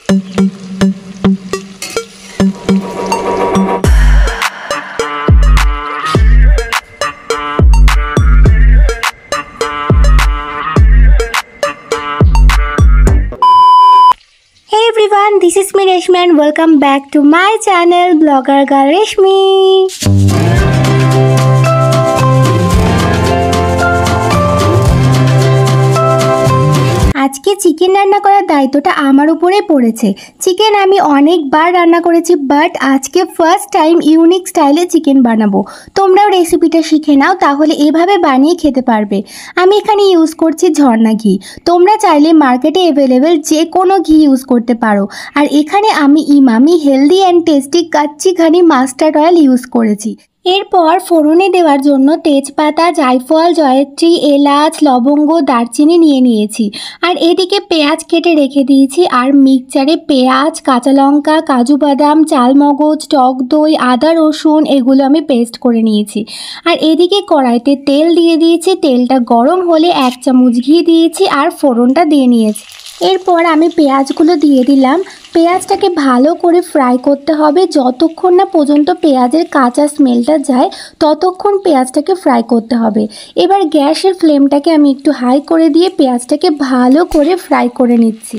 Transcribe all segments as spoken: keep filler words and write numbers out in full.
This is me Reshmi and welcome back to my channel Blogger Girl Reshmi. আজকে chicken রান্না করার দায়িত্বটা আমার উপরেই পড়েছে। চিকেন আমি অনেকবার রান্না করেছি, বাট আজকে ফার্স্ট টাইম ইউনিক স্টাইলে চিকেন বানাবো। তোমরাও রেসিপিটা শিখে নাও, তাহলে এভাবে বানিয়ে খেতে পারবে। আমি এখানে ইউজ করছি ঝর্ণা ঘি। তোমরা চাইলে মার্কেটে অ্যাভেলেবেল যে কোনো ঘি ইউজ করতে পারো। আর এখানে আমি Emami healthy and tasty kachchi ghani mustard oil use করেছি। এরপর ফোড়নে দেওয়ার জন্য তেজপাতা, জায়ফল, জয়ত্রী, এলাচ, লবঙ্গ, দারচিনি নিয়ে নিয়েছি। আর এদিকে পেঁয়াজ কেটে রেখে দিয়েছি। আর মিক্সচারে পেঁয়াজ, কাঁচা লঙ্কা, কাজু বাদাম, চালমগজ, টক দই, আদা রসুন এগুলো আমি পেস্ট করে নিয়েছি। আর এদিকে কড়াইতে তেল দিয়ে দিয়েছি। তেলটা গরম হলে এক চামচ ঘি দিয়েছি আর ফোড়নটা দিয়ে নিয়েছি। এরপর আমি পেঁয়াজগুলো দিয়ে দিলাম। পেঁয়াজটাকে ভালো করে ফ্রাই করতে হবে। যতক্ষণ না পর্যন্ত পেঁয়াজের কাঁচা স্মেলটা যায় ততক্ষণ পেঁয়াজটাকে ফ্রাই করতে হবে। এবার গ্যাসের ফ্লেমটাকে আমি একটু হাই করে দিয়ে পেঁয়াজটাকে ভালো করে ফ্রাই করে নিচ্ছি।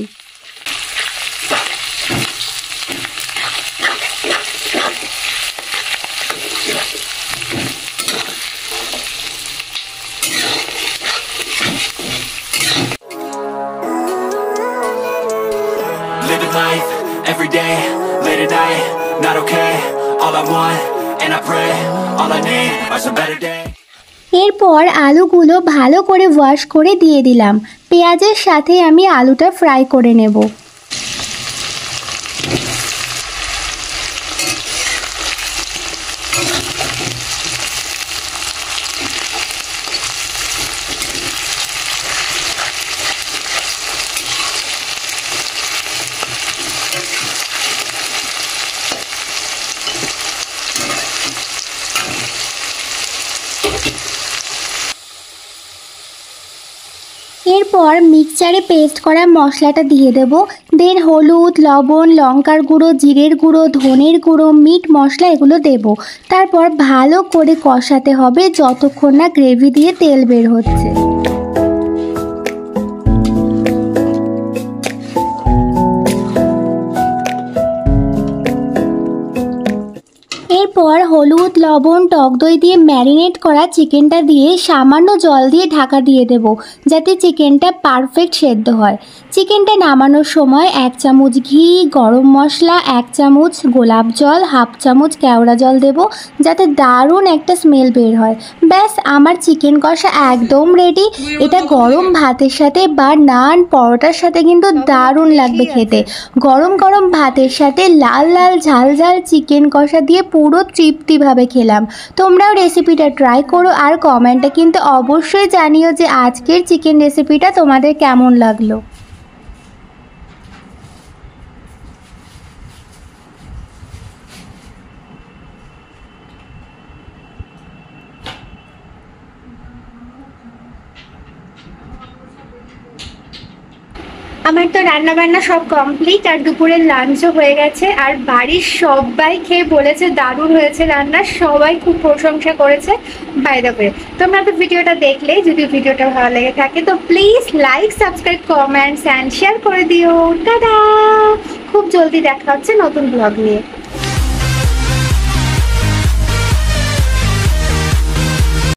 Living life, every day, late at night, not okay. All I want, and I pray, all I need are some better days. এরপর আলুগুলো ভালো করে ওয়াশ করে দিয়ে দিলাম। পেঁয়াজের সাথে আমি আলুটা ফ্রাই করে নেব। এরপর মিক্সচারে পেস্ট করা মশলাটা দিয়ে দেব। দেন হলুদ, লবণ, লঙ্কার গুঁড়ো, জিরের গুঁড়ো, ধনের গুঁড়ো, মিট মশলা এগুলো দেব। তারপর ভালো করে কষাতে হবে যতক্ষণ না গ্রেভি দিয়ে তেল বের হচ্ছে। এরপর হলুদ, লবণ, টক দই দিয়ে ম্যারিনেট করা চিকেনটা দিয়ে সামান্য জল দিয়ে ঢাকা দিয়ে দেব, যাতে চিকেনটা পারফেক্ট সেদ্ধ হয়। চিকেনটা নামানোর সময় এক চামচ ঘি, গরম মশলা, এক চামচ গোলাপ জল, হাফ চামচ কেওড়া জল দেব, যাতে দারুণ একটা স্মেল বের হয়। ব্যাস, আমার চিকেন কষা একদম রেডি। এটা গরম ভাতের সাথে বা নান, পরোটার সাথে কিন্তু দারুণ লাগবে খেতে। গরম গরম ভাতের সাথে লাল লাল ঝাল ঝাল চিকেন কষা দিয়ে পুরো তৃপ্তিভাবে খেলাম। তোমরাও রেসিপিটা ট্রাই করো আর কমেন্টে কিন্তু অবশ্যই জানিও যে আজকের চিকেন রেসিপিটা তোমাদের কেমন লাগলো। আমার তো রান্না বান্না সব কমপ্লিট আর দুপুরের লাঞ্চও হয়ে গেছে। আর বাড়ির সবাই খেয়ে বলেছে দারুণ হয়েছে রান্না, সবাই খুব প্রশংসা করেছে। বাই দ্য ওয়ে, তোমরা তো ভিডিওটা দেখলেই, যদি ভিডিওটা ভালো লেগে থাকে তো please like, subscribe, comments and share করে দিও। টাটা, খুব জলদি দেখা হচ্ছে নতুন ব্লগ নিয়ে।